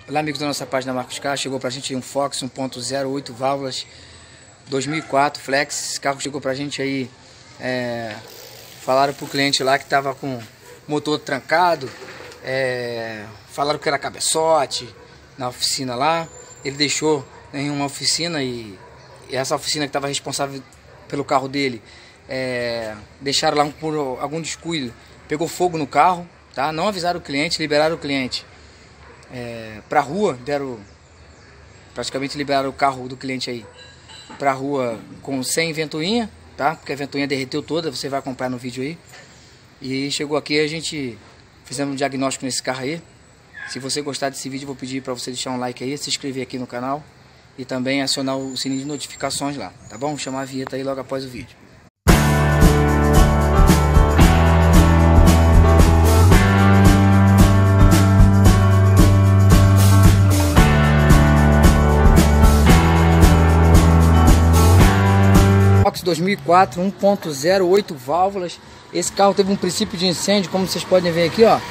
Olá, amigos da nossa página Marcos Car. Chegou pra gente aí um Fox 1.0, 8 válvulas, 2004 Flex. Esse carro chegou pra gente aí, falaram pro cliente lá que tava com o motor trancado, falaram que era cabeçote na oficina lá. Ele deixou em uma oficina e essa oficina que estava responsável pelo carro dele, deixaram lá por algum descuido, pegou fogo no carro, tá? Não avisaram o cliente, liberaram o cliente pra rua, praticamente liberaram o carro do cliente aí pra rua sem ventoinha, tá? Porque a ventoinha derreteu toda, você vai acompanhar no vídeo aí. E chegou aqui, a gente fizemos um diagnóstico nesse carro aí. Se você gostar desse vídeo, eu vou pedir para você deixar um like aí, se inscrever aqui no canal e também acionar o sininho de notificações lá, tá bom? Vou chamar a vinheta aí logo após o vídeo. Fox 2004, 1.0, 8 válvulas. Esse carro teve um princípio de incêndio, como vocês podem ver aqui, ó.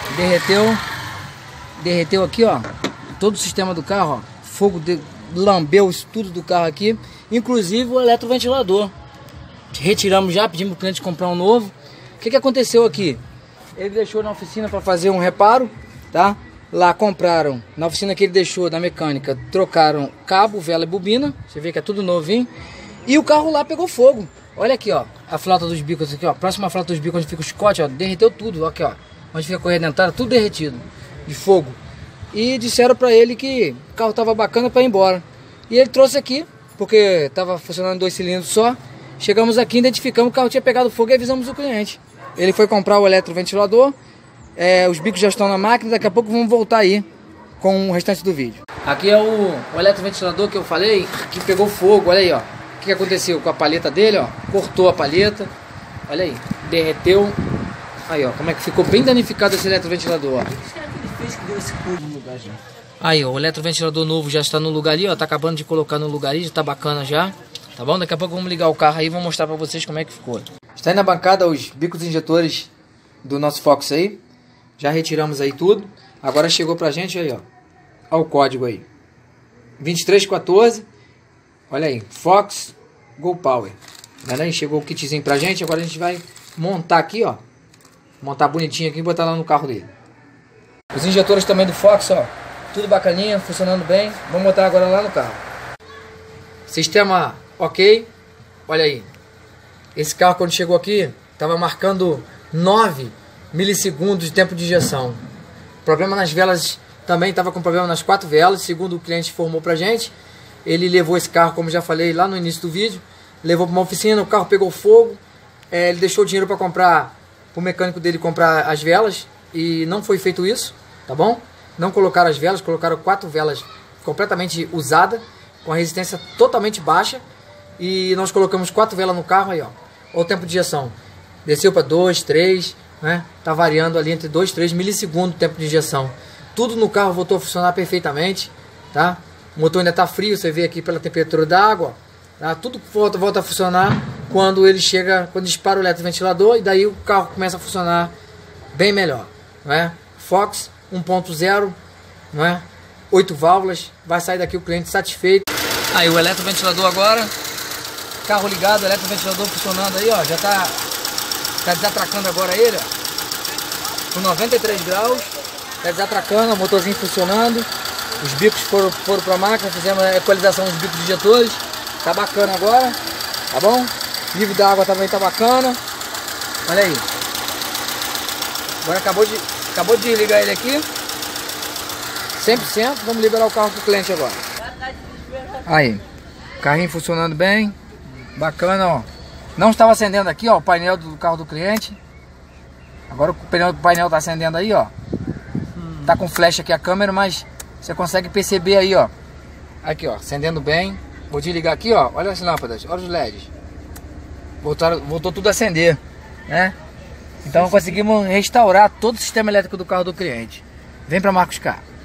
Derreteu aqui, ó, todo o sistema do carro, ó. Fogo lambeu isso tudo do carro aqui, inclusive o eletroventilador. Retiramos já, pedimos pro cliente comprar um novo. O que aconteceu aqui? Ele deixou na oficina para fazer um reparo, tá? Lá compraram, na oficina que ele deixou da mecânica, trocaram cabo, vela e bobina. Você vê que é tudo novinho. E o carro lá pegou fogo. Olha aqui, ó, a flauta dos bicos aqui, ó. Próxima flauta dos bicos onde fica o chicote, ó, derreteu tudo, aqui, ó. Onde fica a correia dentada, tudo derretido de fogo. E disseram pra ele que o carro tava bacana para ir embora. E ele trouxe aqui, porque tava funcionando em 2 cilindros só. Chegamos aqui, identificamos que o carro tinha pegado fogo e avisamos o cliente. Ele foi comprar o eletroventilador. Os bicos já estão na máquina, daqui a pouco vamos voltar aí com o restante do vídeo. Aqui é o eletroventilador que eu falei, que pegou fogo, olha aí, ó. O que aconteceu com a palheta dele, ó? Cortou a palheta, olha aí, derreteu. Aí, ó, como é que ficou bem danificado esse eletroventilador, ó. Aí, ó, o eletroventilador novo já está no lugar ali, ó. Tá acabando de colocar no lugar ali, já tá bacana já. Tá bom? Daqui a pouco vamos ligar o carro aí e vou mostrar pra vocês como é que ficou. Está aí na bancada os bicos injetores do nosso Fox aí. Já retiramos aí tudo. Agora chegou pra gente aí, ó. Olha o código aí. 2314. Olha aí, Fox Go Power. Aí chegou o kitzinho pra gente. Agora a gente vai montar aqui, ó. Montar bonitinho aqui e botar lá no carro dele. Os injetores também do Fox, ó. Tudo bacaninha, funcionando bem. Vamos botar agora lá no carro. Sistema ok. Olha aí. Esse carro quando chegou aqui, tava marcando 9 milissegundos de tempo de injeção. Problema nas velas também, tava com problema nas 4 velas, segundo o cliente informou pra gente. Ele levou esse carro, como já falei lá no início do vídeo, levou para uma oficina, o carro pegou fogo, ele deixou o dinheiro para comprar, para o mecânico dele comprar as velas, e não foi feito isso, tá bom? Não colocaram as velas, colocaram 4 velas completamente usadas, com a resistência totalmente baixa, e nós colocamos 4 velas no carro, aí ó, olha o tempo de injeção, desceu para 2, 3, né? Tá variando ali entre 2 e 3 milissegundos o tempo de injeção. Tudo no carro voltou a funcionar perfeitamente, tá? O motor ainda está frio, você vê aqui pela temperatura da água, tá? Tudo volta a funcionar quando ele chega, quando dispara o eletroventilador, e daí o carro começa a funcionar bem melhor, não é? Fox 1.0, não é? 8 válvulas, vai sair daqui o cliente satisfeito. Aí o eletroventilador agora, carro ligado, eletroventilador funcionando aí, ó, já tá desatracando agora ele, ó, com 93 graus, tá desatracando, o motorzinho funcionando. Os bicos foram para a máquina, fizemos a equalização dos bicos injetores. Tá bacana agora, tá bom? O nível da água também tá bacana. Olha aí. Agora acabou de ligar ele aqui. 100%. Vamos liberar o carro pro cliente agora. Aí. Carrinho funcionando bem. Bacana, ó. Não estava acendendo aqui, ó, o painel do carro do cliente. Agora o painel tá acendendo aí, ó. Tá com flash aqui a câmera, mas você consegue perceber aí, ó. Aqui, ó, acendendo bem. Vou desligar aqui, ó. Olha as lâmpadas, olha os LEDs. Voltou tudo a acender, né? Então conseguimos restaurar todo o sistema elétrico do carro do cliente. Vem pra Marcos Car.